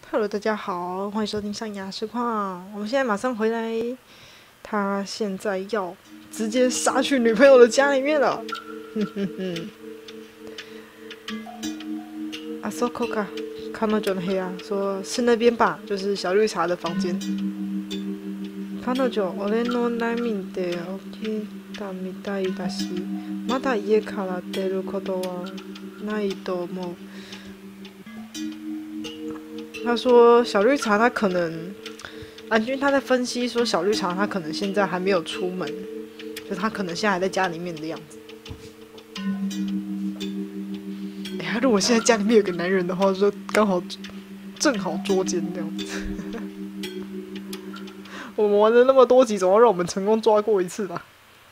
Hello，大家好，欢迎收听上牙实况。我们现在马上回来，他现在要直接杀去女朋友的家里面了。哼哼哼。あそこか、彼女の部屋，说是那边吧，就是小绿茶的房间。彼女、俺の悩で起きたみたいだし、まだ家から出ることはないと思う。他说小绿茶他可能，安君他在分析说小绿茶他可能现在还没有出门，就他可能现在还在家里面的样子。哎呀，如果现在家里面有个男人的话，就刚好正好捉奸这样子。我们玩了那么多集，总要让我们成功抓过一次吧。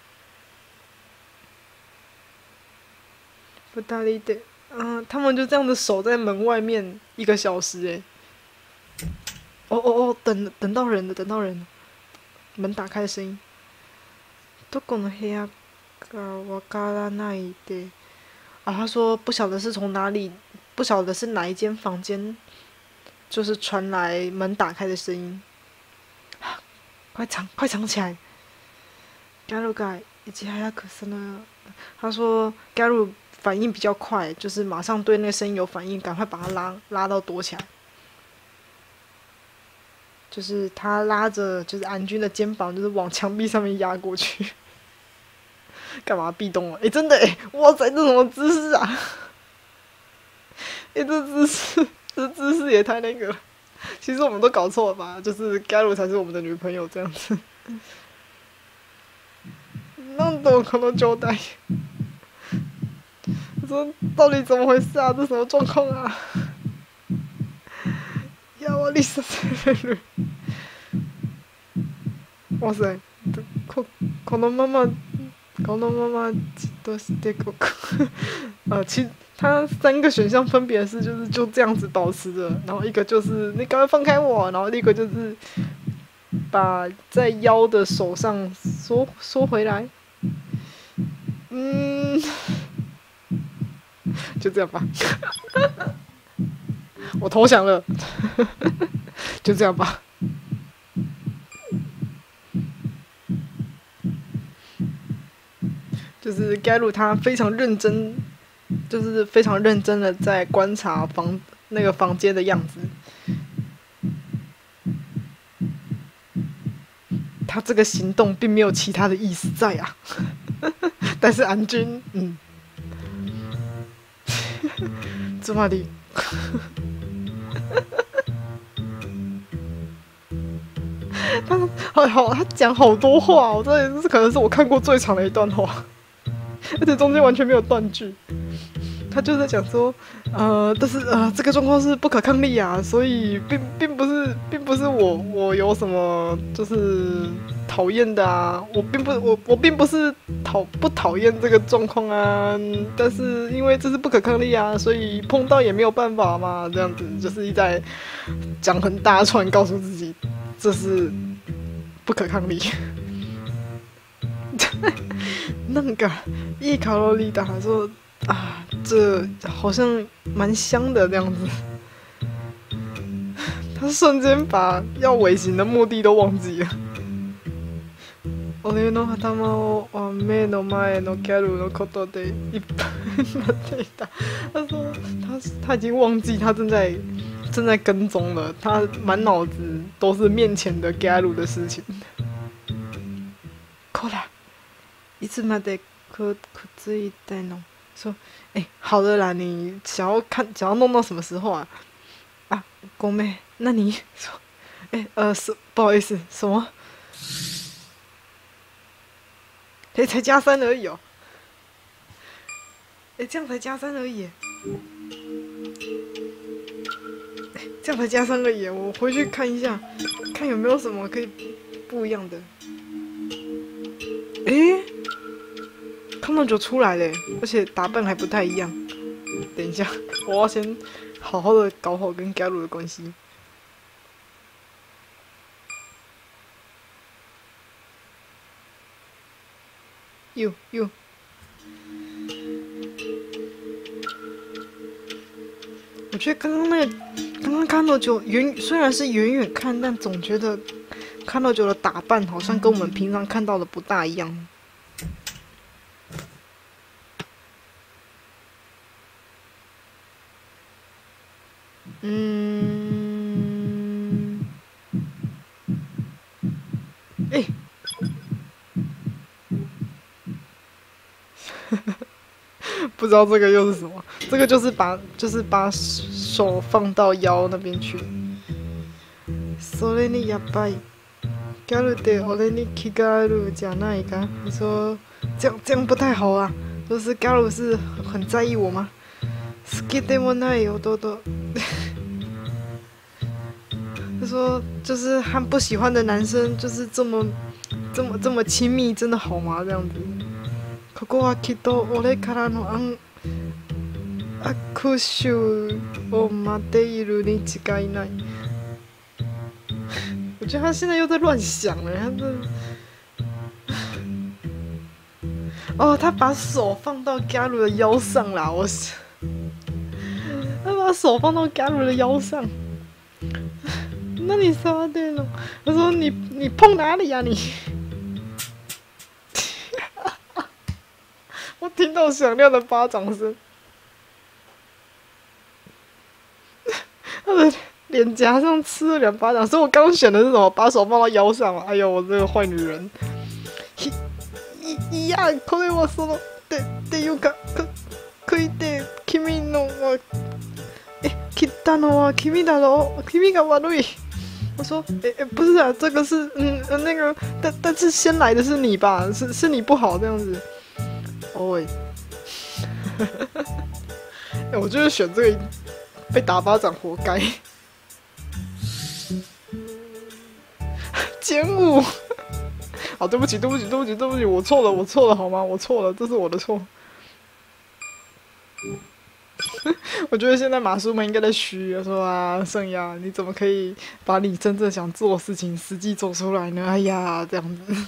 不大力的，他们就这样子守在门外面1个小时哎。哦，等到人了，等到人了，门打开的声音。どこの部屋かわからないで。啊，他说不晓得是从哪里，不晓得是哪一间房间，就是传来门打开的声音。快藏起来！加入が一早くその，他说加入反应比较快，就是马上对那个声音有反应，赶快把他拉到躲起来。就是他拉着就是安君的肩膀，就是往墙壁上面压过去。干嘛壁咚了？真的哇塞，这什么姿势啊？这姿势也太那个了。其实我们都搞错了吧？就是加入才是我们的女朋友这样子。なんだこの状態？说到底怎么回事啊？这什么状况啊？やりさせる。哇塞，このままじっとしてここ。它3个选项分别是就这样子保持着，然后一个就是你赶快放开我，然后另一个就是把在腰的手上缩回来。就这样吧。我投降了。就这样吧。就是盖鲁他非常认真，就是非常认真的在观察那个房间的样子。他这个行动并没有其他的意思在啊。但是安君，つまり。他讲好多话哦，这可能是我看过最长的一段话，而且中间完全没有断句。他就在讲说，但是这个状况是不可抗力啊，所以并不是我有什么就是讨厌的啊，我并不是不讨厌这个状况啊，但是因为这是不可抗力啊，所以碰到也没有办法嘛，这样子就是一直在讲很大串，告诉自己这是不可抗力。なんかいいカロリーだ说啊，这好像蛮香的这样子。他瞬間把要尾行的目的都忘记了。俺の頭は目の前のギャルのことでいっぱいになっていた。他说他已经忘记他正在跟踪了，他满脑子都是面前的 Garu 的事情。こら、いつまでくっついてんの？说，好的啦，你想要弄到什么时候啊？啊，公妹，那你说，不好意思，什么？才加3而已哦。这样才加3而已。这样才加3而已，我回去看一下，看有没有什么可以不一样的。他们就出来了，而且打扮还不太一样。等一下，我要先好好的搞好跟 Garu 的关系。哟，我觉得刚刚那个刚刚看到就虽然是远远看，但总觉得看到九的打扮好像跟我们平常看到的不大一样。哎、不知道这个又是什么？这个就是把手放到腰那边去。それにやっぱりギャルって俺に気があるじゃないか？你说这样不太好啊，就是 Garu 是很在意我吗？好きでもない弟。他说就是和不喜欢的男生就是这么亲密，真的好吗？这样子。ここはきっと俺からの握手を待っているに違いない。我觉得他现在又在乱想了，他这。哦，他把手放到 Garu 的腰上啦，他把手放到 Garu 的腰上。那你啥的了？他说你碰哪里呀、你？我听到响亮的巴掌声，他的脸颊上吃了2巴掌，所以我刚选的是什么？把手放到腰上嘛。哎呦，我这个坏女人！いや、これはそのっていうか、食いて君のは切ったのは君だろ？君が悪い。我说，不是啊，这个是那个，但是先来的是你吧？是你不好这样子。哦，我就是选这个，被打巴掌活该。奸污！好，对不起，我错了，好吗？我错了，这是我的错。我觉得现在马叔们应该在虚说啊，圣雅，你怎么可以把你真正想做的事情实际做出来呢？哎呀，这样子。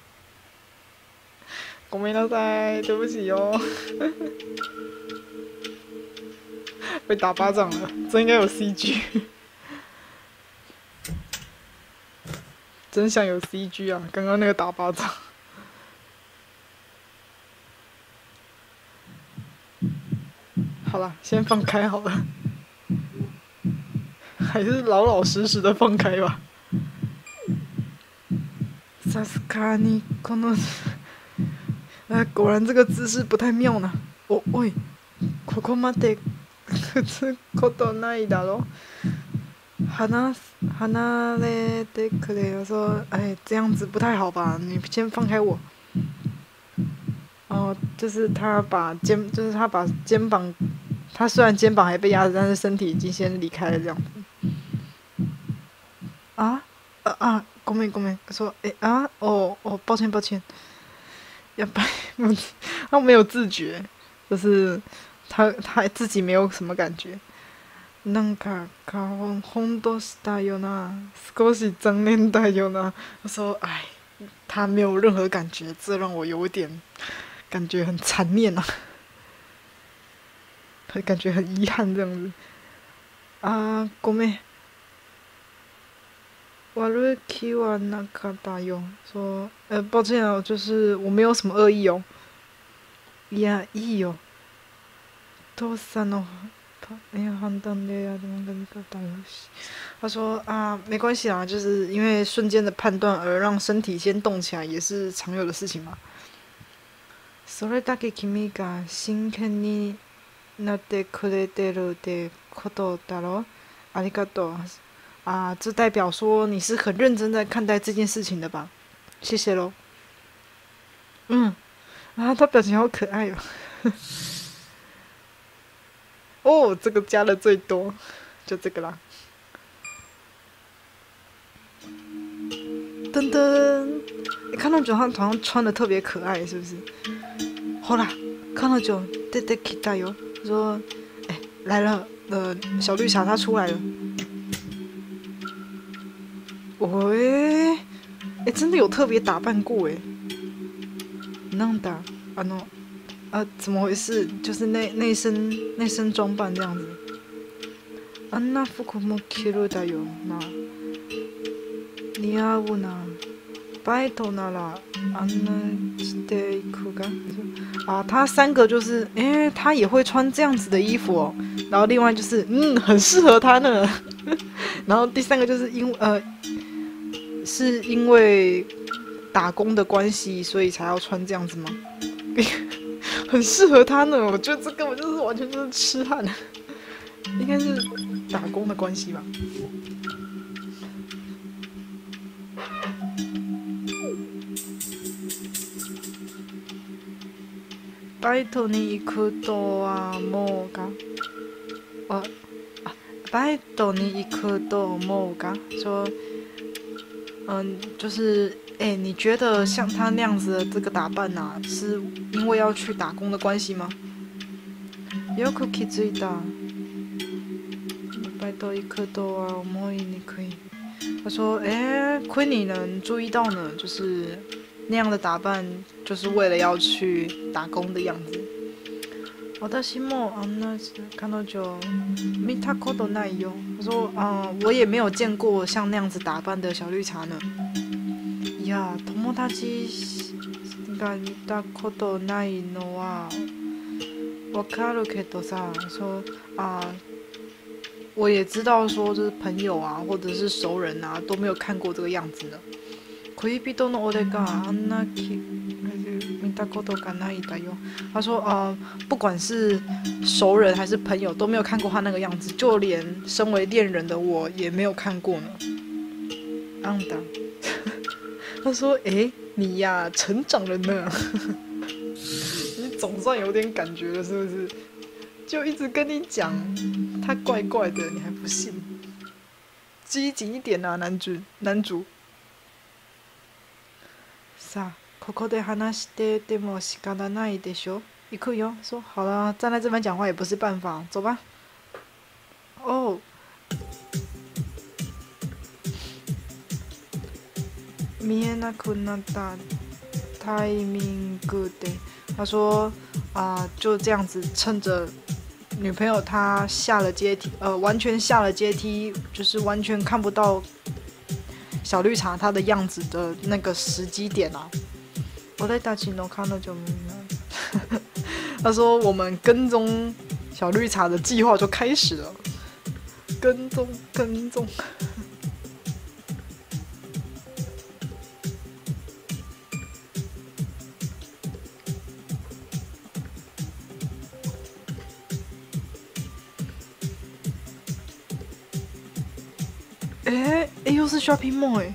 ごめんなさい，对不起哦。被打巴掌了，这应该有 CG。真想有 CG 啊！刚刚那个打巴掌。好了，先放开好了，还是老实的放开吧。さすがにこの，果然这个姿势不太妙呢。おい、ここまでくつことないだろ。離れてくれ。我说，这样子不太好吧？你先放开我。哦，就是他把肩膀，他虽然肩膀还被压着，但是身体已经先离开了这样子。ごめん，说，抱歉，要不然他没有自觉，就是他自己没有什么感觉。なんか顔ほんとしたよな、少し残念だよな。他说，他没有任何感觉，这让我有点感觉很残念啊，感觉很遗憾这样子。ごめん。悪い気はなかったよ。说，抱歉哦，就是我没有什么恶意哦。いや、いいよ。父さんの判断でやるのが見方よし。他说没关系啊，就是因为瞬间的判断而让身体先动起来，也是常有的事情嘛。それだけ君が真剣になってくれてるってことだろ。ありがとう。这代表说你是很认真在看待这件事情的吧？谢谢咯。他表情好可爱哦。哦，这个加的最多，就这个啦。噔噔，看到九他好像穿的特别可爱，是不是？好啦，看到九出てきたよ，说，来了，小绿茶它出来了。真的有特别打扮过なんだ怎么回事？就是那身装扮这样子。 あんな服も着るだよな。似合うな。バイトならあんなしていくが。啊，他三个就是，他也会穿这样子的衣服哦。然后另外就是，很适合他呢。然后第三个就是是因为打工的关系，所以才要穿这样子吗？很适合他呢。我觉得这根本就是完全就是痴汉，应该是打工的关系吧。バイトに行くとは思うが、バイトに行くと思うが，说，就是，你觉得像他那样子的这个打扮啊，是因为要去打工的关系吗？よく気づいた。バイト行くとは思いにくい。他说，亏你能注意到呢，就是那样的打扮，就是为了要去打工的样子。私もあんな彼女見たことないよ。他说，我也没有見过像那样子打扮的小绿茶呢。いや、友達が見たことないのはわかるけどさ，说我也知道说就是朋友啊，或者是熟人啊，都没有看过这个样子的。恋人の俺があんな見たことがないだよ。他说，不管是熟人还是朋友，都没有看过他那个样子，就连身为恋人的我也没有看过呢。安达，他说，你呀，成长了呢。你总算有点感觉了，是不是？就一直跟你讲，他怪怪的，你还不信？积极一点啊，男主。さあ、ここで話してても仕方ないでしょ。行くよ。说好了，站在这边讲话也不是办法，走吧。哦，見えなくなったタイミングで，他说就这样子趁着女朋友她下了阶梯，完全下了阶梯，就是完全看不到小绿茶她的样子的那个时机点啊。俺たちの彼女も，他说我们跟踪小绿茶的计划就开始了，跟踪。又是 shopping mall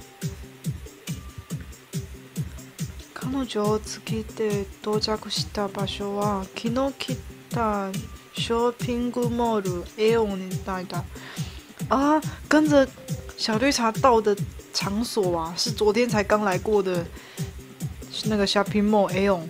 彼女をつけて到着した場所は昨日来たショッピングモールエオン来的。跟着小绿茶到的场所啊，是昨天才刚来过的那个 shopping mall Aeon。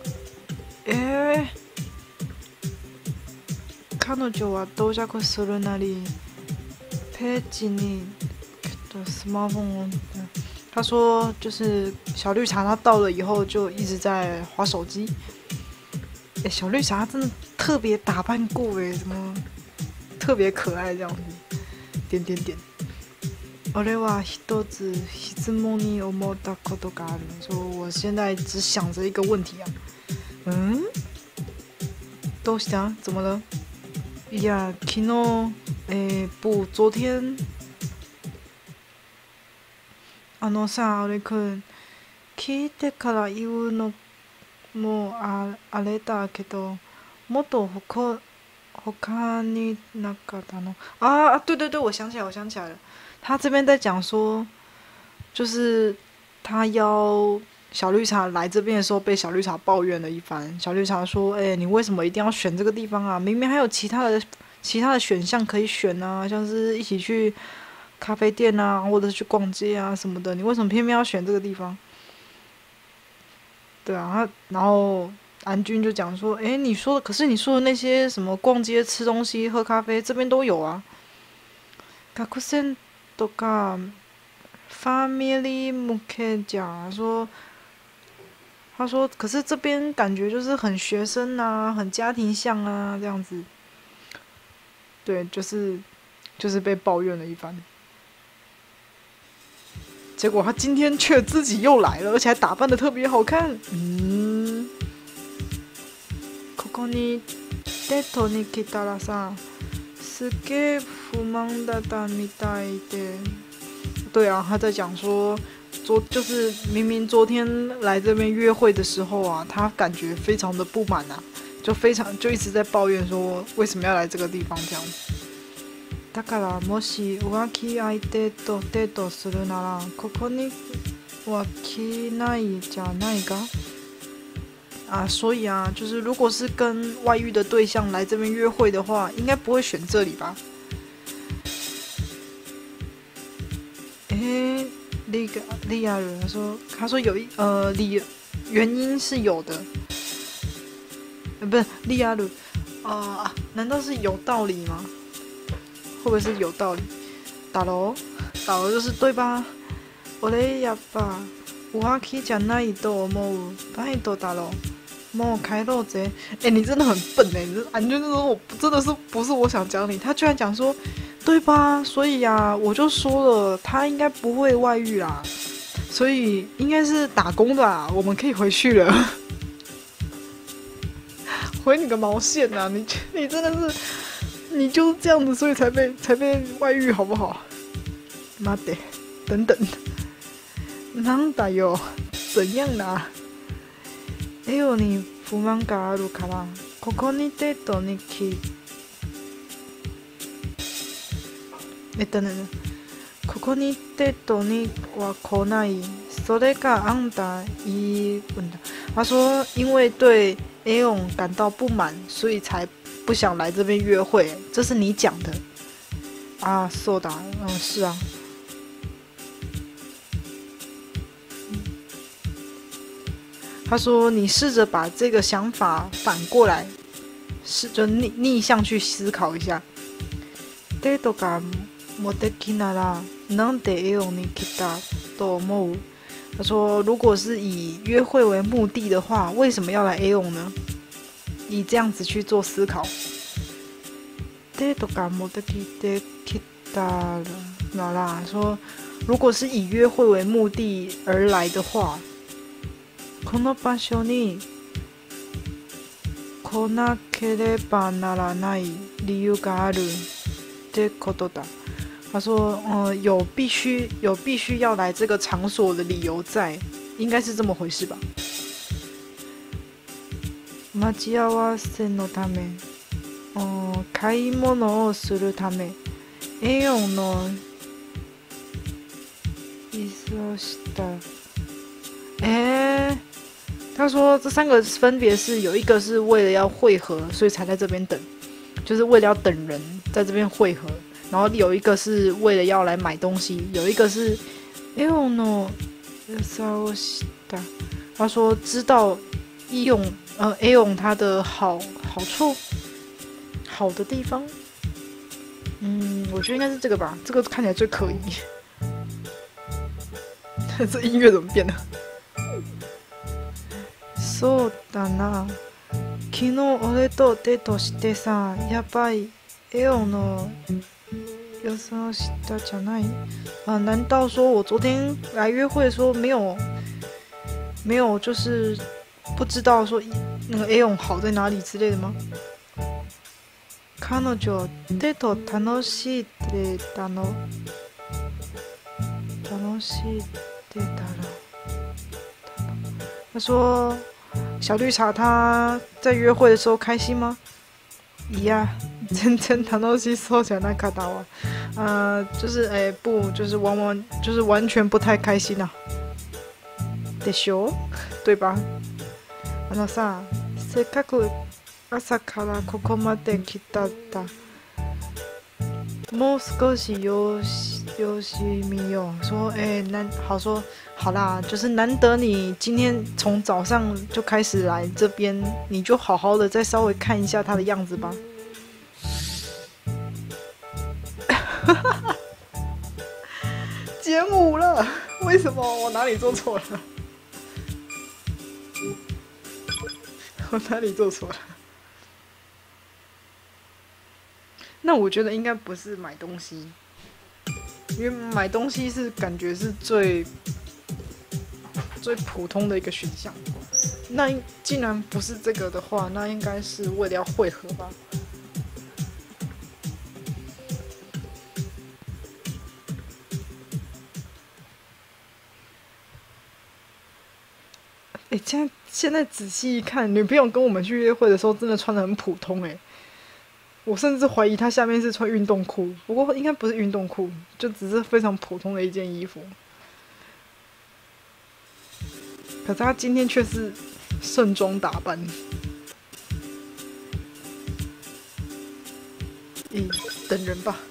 彼女は到着するなりページにスマホを。他说，就是小绿茶，他到了以后就一直在滑手机。小绿茶真的特别打扮过什么特别可爱这样子，点。俺は一つ質問に思ったことがある。说我现在只想着一个问题啊。どうした？怎么了？いや、昨日，不，昨天。さ、俺くん、聞いてから言うのもあれだけど、もっと他になかったの？对，我想起来了。他这边在讲说，就是他邀小绿茶来这边的时候，被小绿茶抱怨了一番。小绿茶说：“你为什么一定要选这个地方啊？明明还有其他的选项可以选啊，像是一起去咖啡店啊，或者是去逛街啊什么的，你为什么偏偏要选这个地方？”对啊，然后安君就讲说：“可是你说的那些什么逛街、吃东西、喝咖啡，这边都有啊。”学生とかファミリー向けじゃん。他说，可是这边感觉就是很学生啊，很家庭向啊这样子。对，就是就是被抱怨了一番。结果他今天却自己又来了，而且还打扮得特别好看。ここにデートに来たらさ、すげえ不満だったみたいで。对啊，他在讲说，就是明明昨天来这边约会的时候啊，他感觉非常的不满啊，就一直在抱怨说为什么要来这个地方这样子。だからもし浮気相手とデートするならここには来ないじゃないか啊，所以啊，就是如果是跟外遇的对象来这边约会的话，应该不会选这里吧？利亚人他说原因是有的，不是利亚鲁难道是有道理吗？会不会是有道理？打楼就是对吧？我嘞呀吧，我可讲那一朵么？那一朵打楼，么开漏贼？你真的很笨你这安全说我真的是不是我想讲你？他居然讲说，对吧？所以啊，我就说了，他应该不会外遇啦，所以应该是打工的啦，我们可以回去了。回你个毛线啊！你真的是。你就是这样子，所以才被外遇，好不好？妈的，等等，なんだよ，怎样啦？に不満があるから、ここにデートに来。等等，ここにデートには来ない。それがあんた言い分的。他说，因为对 Aon 感到不满，所以才。不想来这边约会，这是你讲的啊？そうだ，是啊。他说：“你试着把这个想法反过来，就逆向去思考一下。デートが目的ならなんでエオに来たと思う？”他说：“如果是以約會為目的的話，為什麼要來 Aon 呢？”以這樣子去做思考。デートが目的で来たら，說如果是以約會為目的而來的話，この場所に来なければならない理由があるってことだ。他說，有必須要來這個場所的理由在，應該是這麼回事吧。待ち合わせのため、買い物をするため、エオンの忙しさ。他说这三个分别是有一个是为了要汇合，所以才在这边等，就是为了要等人在这边汇合。然后有一个是为了要来买东西，有一个是エオンの忙しさ。他说知道Aon 它的好处，好的地方，我觉得应该是这个吧，这个看起来最可疑。这音乐怎么变的？そうだな。昨日俺とデートしてさ、やばいAonの忙しさじゃない？难道说我昨天来约会的时候没有就是不知道说那个 Aon 好在哪里之类的吗？彼女デート楽しいでたの？楽しいでたら？他说小绿茶他在约会的时候开心吗？いや、全然楽しそうじゃなかったわ。就是不，就是完全不太开心啊。でしょ？对吧？さ、せっかく朝からここまで来たんだ。もう少し休息みよう。说好啦，就是难得你今天从早上就开始来这边，你就好好的再稍微看一下他的样子吧。减5了，为什么？我哪里做错了？我哪里做错了？ 那我觉得应该不是买东西，因为买东西是感觉是最普通的一个选项。那既然不是这个的话，那应该是为了要汇合吧。现在仔细一看，女朋友跟我们去约会的时候，真的穿得很普通我甚至怀疑她下面是穿运动裤，不过应该不是运动裤，就只是非常普通的一件衣服。可是她今天却是盛装打扮。等人吧。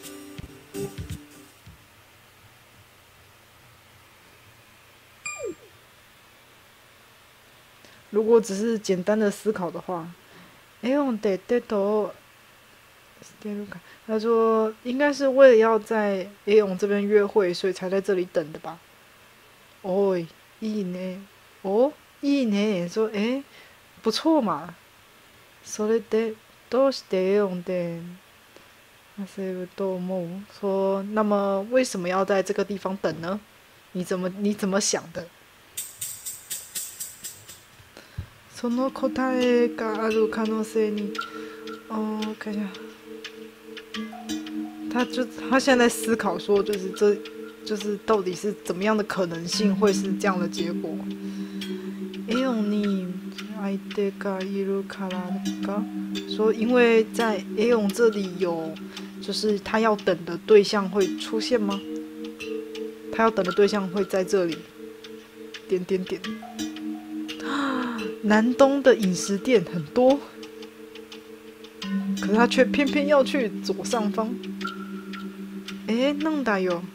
如果只是简单的思考的话，他说应该是为了要在A勇这边约会，所以才在这里等的吧。哦，いいね。哦，いいね。说不错嘛。それでどうしてA勇で遊ぶと思う？说那么为什么要在这个地方等呢？你怎么想的？その答えがある可能性に，看一下，他现在在思考说，就是到底是怎么样的可能性会是这样的结果。A勇に相手がいるからか，说因为在 A勇这里有，就是他要等的对象会出现吗？他要等的对象会在这里，点点点。南东的饮食店很多，可是他却偏偏要去左上方。なんだよ。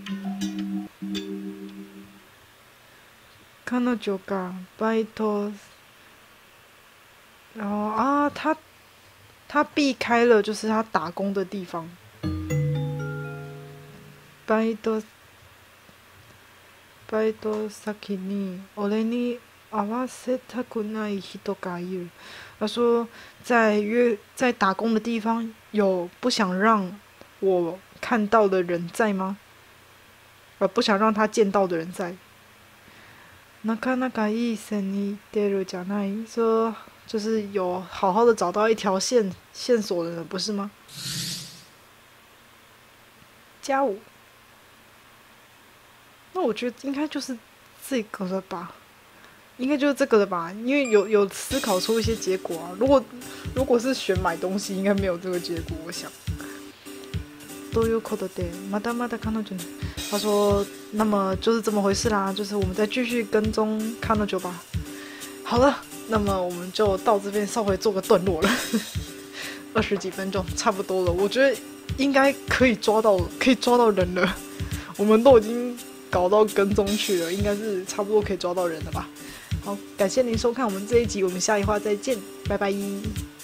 彼女がバイト，然后他避开了就是他打工的地方。バイト先に俺に合わせたくない人がいる。他说在打工的地方有不想让我看到的人在吗？不想让他见到的人在。なかなかいい線に出るじゃない。说就是有好好的找到一条线索的人，不是吗？+5。那我觉得应该就是这个了吧。应该就是这个了吧，因为有思考出一些结果啊。如果是选买东西，应该没有这个结果，我想。ということで、まだまだ彼女。他说，那么就是这么回事啦，就是我们再继续跟踪彼女吧。好了，那么我们就到这边稍微做个段落了，20几分钟差不多了，我觉得应该可以抓到人了。我们都已经搞到跟踪去了，应该是差不多可以抓到人了吧。好，感谢您收看我们这一集，我们下一话再见，拜拜。